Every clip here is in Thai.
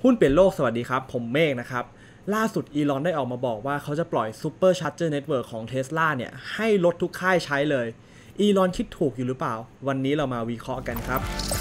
หุ้นเปลี่ยนโลกสวัสดีครับผมเมฆนะครับล่าสุดอีลอนได้ออกมาบอกว่าเขาจะปล่อย Super Charger Network ของ Tesla เนี่ยให้รถทุกค่ายใช้เลยอีลอนคิดถูกอยู่หรือเปล่าวันนี้เรามาวิเคราะห์กันครับ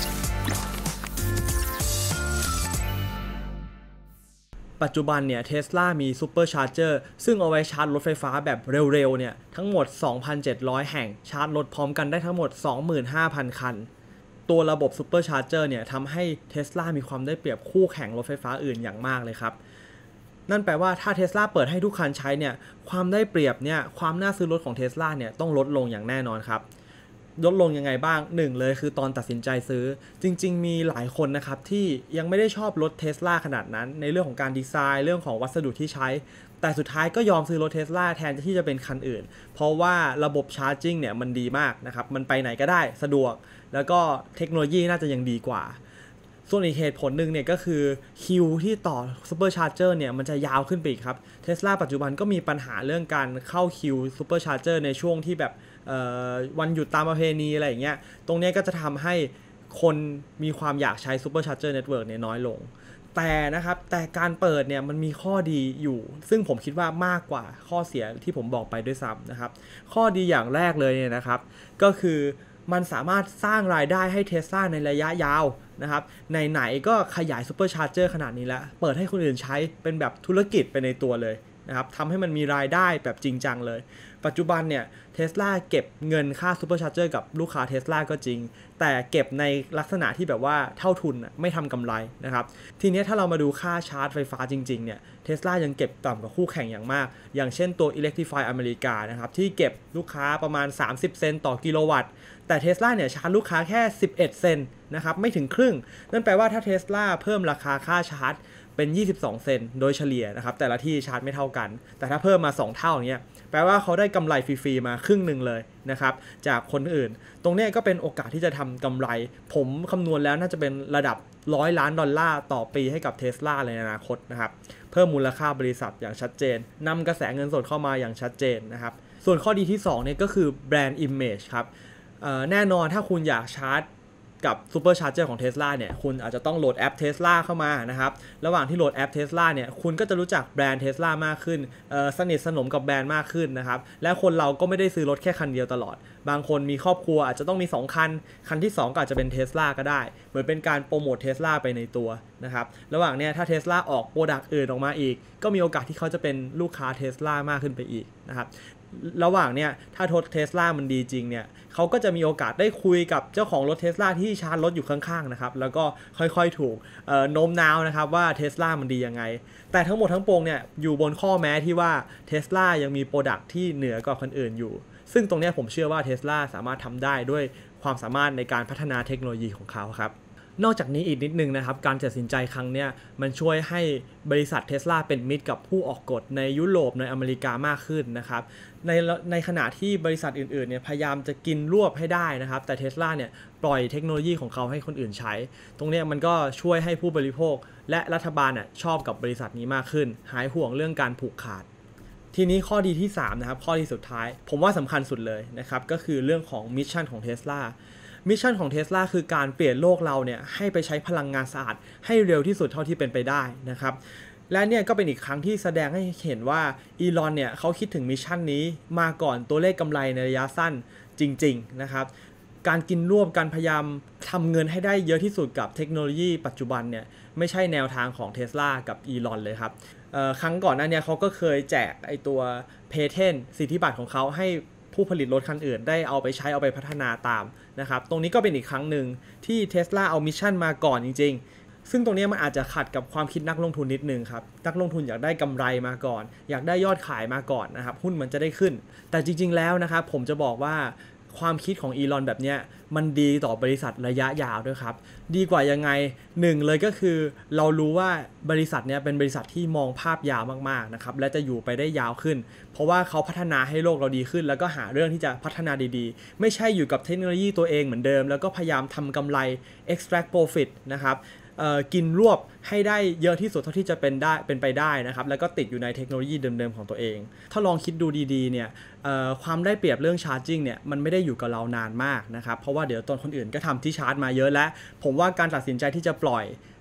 ปัจจุบันเนี่ย Tesla มี Super Charger ซึ่งเอาไว้ชาร์จรถไฟฟ้าแบบเร็วๆเนี่ยทั้งหมด 2,700 แห่งชาร์จรถพร้อมกันได้ทั้งหมด 25,000 คันตัวระบบ Super Charger เนี่ยทำให้ Tesla มีความได้เปรียบคู่แข่งรถไฟฟ้าอื่นอย่างมากเลยครับนั่นแปลว่าถ้า Tesla เปิดให้ทุกคันใช้เนี่ยความได้เปรียบเนี่ยความน่าซื้อรถของ Tesla เนี่ยต้องลดลงอย่างแน่นอนครับลดลงยังไงบ้างหนึ่งเลยคือตอนตัดสินใจซื้อจริงๆมีหลายคนนะครับที่ยังไม่ได้ชอบรถ Tesla ขนาดนั้นในเรื่องของการดีไซน์เรื่องของวัสดุที่ใช้แต่สุดท้ายก็ยอมซื้อรถ Tesla แทนที่จะเป็นคันอื่นเพราะว่าระบบชาร์จิ่งเนี่ยมันดีมากนะครับมันไปไหนก็ได้สะดวกแล้วก็เทคโนโลยีน่าจะยังดีกว่าส่วนอีกเหตุผลหนึ่งเนี่ยก็คือคิวที่ต่อ Super Charger เนี่ยมันจะยาวขึ้นไปอีกครับ Tesla ปัจจุบันก็มีปัญหาเรื่องการเข้าคิว Super Charger ในช่วงที่แบบวันหยุดตามประเพณีอะไรอย่างเงี้ยตรงนี้ก็จะทำให้คนมีความอยากใช้ Super Charger Network เนี่ยน้อยลงแต่นะครับแต่การเปิดเนี่ยมันมีข้อดีอยู่ซึ่งผมคิดว่ามากกว่าข้อเสียที่ผมบอกไปด้วยซ้ำนะครับข้อดีอย่างแรกเลยเนี่ยนะครับก็คือมันสามารถสร้างรายได้ให้ Tesla ในระยะยาวนะครับไหนๆก็ขยาย Super Charger ขนาดนี้แล้วเปิดให้คนอื่นใช้เป็นแบบธุรกิจไปในตัวเลยนะครับทำให้มันมีรายได้แบบจริงจังเลยปัจจุบันเนี่ย Tesla เก็บเงินค่า Super Charger กับลูกค้า Tesla ก็จริงแต่เก็บในลักษณะที่แบบว่าเท่าทุนไม่ทำกำไรนะครับทีนี้ถ้าเรามาดูค่าชาร์จไฟฟ้าจริงๆเนี่ย Tesla ยังเก็บต่ำกว่าคู่แข่งอย่างมากอย่างเช่นตัว Electrify อเมริกานะครับที่เก็บลูกค้าประมาณ30 เซนต์ต่อกิโลวัตต์แต่ Tesla เนี่ยชาร์จลูกค้าแค่11 เซนต์นะครับไม่ถึงครึ่งนั่นแปลว่าถ้า Tesla เพิ่มราคาค่าชาร์จเป็น22 เซนต์โดยเฉลี่ยนะครับแต่ละที่ชาร์จไม่เท่ากันแต่ถ้าเพิ่มมา2เท่าอย่างเงี้ยแปลว่าเขาได้กำไรฟรีๆมาครึ่งหนึ่งเลยนะครับจากคนอื่นตรงนี้ก็เป็นโอกาสที่จะทำกำไรผมคำนวณแล้วน่าจะเป็นระดับ$100 ล้านต่อปีให้กับ Tesla ในอนาคตนะครับเพิ่มมูลค่าบริษัทอย่างชัดเจนนำกระแสเงินสดเข้ามาอย่างชัดเจนนะครับส่วนข้อดีที่2เนี่ยก็คือแบรนด์ Image ครับแน่นอนถ้าคุณอยากชาร์จกับ Super Charger ของ Tesla เนี่ยคุณอาจจะต้องโหลดแอป Tesla เข้ามานะครับระหว่างที่โหลดแอป Tesla เนี่ยคุณก็จะรู้จักแบรนด์ Tesla มากขึ้นสนิทสนมกับแบรนด์มากขึ้นนะครับและคนเราก็ไม่ได้ซื้อรถแค่คันเดียวตลอดบางคนมีครอบครัวอาจจะต้องมี2คันคันที่2ก็อาจจะเป็น Tesla ก็ได้เหมือนเป็นการโปรโมท Tesla ไปในตัวนะครับระหว่างเนี้ยถ้า Tesla ออกโปรดักต์อื่นออกมาอีกก็มีโอกาสที่เขาจะเป็นลูกค้า Tesla มากขึ้นไปอีกนะครับระหว่างเนี้ยถ้ารถ Tesla มันดีจริงเนี่ยเขาก็จะมีโอกาสได้คุยกับเจ้าของรถ Tesla ที่ชาร์จรถอยู่ข้างๆนะครับแล้วก็ค่อยๆถูกโน้มน้าวนะครับว่า Tesla มันดียังไงแต่ทั้งหมดทั้งปวงเนี่ยอยู่บนข้อแม้ที่ว่า Tesla ยังมีโปรดักต์ที่เหนือกว่าคนอื่นอยู่ซึ่งตรงนี้ผมเชื่อว่า Tesla สามารถทำได้ด้วยความสามารถในการพัฒนาเทคโนโลยีของเขาครับนอกจากนี้อีกนิดนึงนะครับการตัดสินใจครั้งนี้มันช่วยให้บริษัท Tesla เป็นมิตรกับผู้ออกกฎในยุโรปในอเมริกามากขึ้นนะครับในขณะที่บริษัทอื่นๆเนี่ยพยายามจะกินรวบให้ได้นะครับแต่ Tesla เนี่ยปล่อยเทคโนโลยีของเขาให้คนอื่นใช้ตรงนี้มันก็ช่วยให้ผู้บริโภคและรัฐบาลชอบกับบริษัทนี้มากขึ้นหายห่วงเรื่องการผูกขาดทีนี้ข้อดีที่3นะครับข้อที่สุดท้ายผมว่าสำคัญสุดเลยนะครับก็คือเรื่องของมิชชั่นของ Teslaมิชชั่นของ Tesla คือการเปลี่ยนโลกเราเนี่ยให้ไปใช้พลังงานสะอาดให้เร็วที่สุดเท่าที่เป็นไปได้นะครับและเนี่ยก็เป็นอีกครั้งที่แสดงให้เห็นว่าอีลอนเนี่ยเขาคิดถึงมิชชั่นนี้มาก่อนตัวเลขกำไรในระยะสั้นจริงๆนะครับการกินรวบการพยายามทำเงินให้ได้เยอะที่สุดกับเทคโนโลยีปัจจุบันเนี่ยไม่ใช่แนวทางของ Tesla กับอีลอนเลยครับครั้งก่อนหน้านี้เขาก็เคยแจกไอตัว Patent สิทธิบัตรของเขาให้ผู้ผลิตรถคันอื่นได้เอาไปใช้เอาไปพัฒนาตามนะครับตรงนี้ก็เป็นอีกครั้งหนึ่งที่ Tesla เอามิชชั่นมาก่อนจริงๆซึ่งตรงนี้มันอาจจะขัดกับความคิดนักลงทุนนิดนึงครับนักลงทุนอยากได้กำไรมาก่อนอยากได้ยอดขายมาก่อนนะครับหุ้นมันจะได้ขึ้นแต่จริงๆแล้วนะครับผมจะบอกว่าความคิดของอีลอนแบบเนี้ยมันดีต่อบริษัทระยะยาวด้วยครับดีกว่ายังไงหนึ่งเลยก็คือเรารู้ว่าบริษัทเนี้ยเป็นบริษัทที่มองภาพยาวมากๆนะครับและจะอยู่ไปได้ยาวขึ้นเพราะว่าเขาพัฒนาให้โลกเราดีขึ้นแล้วก็หาเรื่องที่จะพัฒนาดีๆไม่ใช่อยู่กับเทคโนโลยีตัวเองเหมือนเดิมแล้วก็พยายามทำกำไร extract profit นะครับกินรวบให้ได้เยอะที่สุดเท่าที่จะเป็นไปได้นะครับแล้วก็ติดอยู่ในเทคโนโลยีเดิมๆของตัวเองถ้าลองคิดดูดีๆเนี่ยความได้เปรียบเรื่องชาร์จิ่งเนี่ยมันไม่ได้อยู่กับเรานานมากนะครับเพราะว่าเดี๋ยวตอนคนอื่นก็ทำที่ชาร์จมาเยอะแล้วผมว่าการตัดสินใจที่จะปล่อย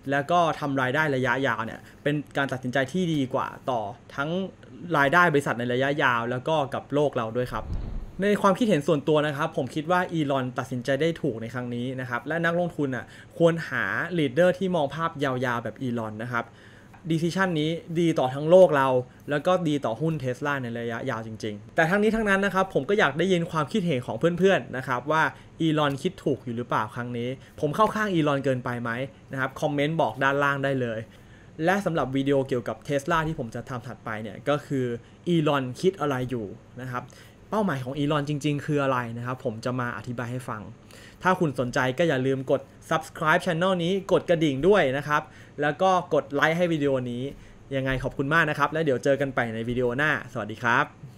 แล้วก็ทำรายได้ระยะยาวเนี่ยเป็นการตัดสินใจที่ดีกว่าต่อทั้งรายได้บริษัทในระยะยาวแล้วก็กับโลกเราด้วยครับในความคิดเห็นส่วนตัวนะครับผมคิดว่าอีลอนตัดสินใจได้ถูกในครั้งนี้นะครับและนักลงทุนควรหาลีดเดอร์ที่มองภาพยาวๆแบบอีลอนนะครับdecision นี้ดีต่อทั้งโลกเราแล้วก็ดีต่อหุ้น Tesla ในระยะยาวจริงๆแต่ทั้งนี้ทั้งนั้นนะครับผมก็อยากได้ยินความคิดเห็นของเพื่อนๆนะครับว่าอีลอนคิดถูกอยู่หรือเปล่าครั้งนี้ผมเข้าข้างอีลอนเกินไปไหมนะครับคอมเมนต์บอกด้านล่างได้เลยและสำหรับวิดีโอเกี่ยวกับ Tesla ที่ผมจะทำถัดไปเนี่ยก็คืออีลอนคิดอะไรอยู่นะครับเป้าหมายของอีลอนจริงๆคืออะไรนะครับผมจะมาอธิบายให้ฟังถ้าคุณสนใจก็อย่าลืมกด subscribe channel นี้กดกระดิ่งด้วยนะครับแล้วก็กดไลค์ให้วิดีโอนี้ยังไงขอบคุณมากนะครับแล้วเดี๋ยวเจอกันไปในวิดีโอหน้าสวัสดีครับ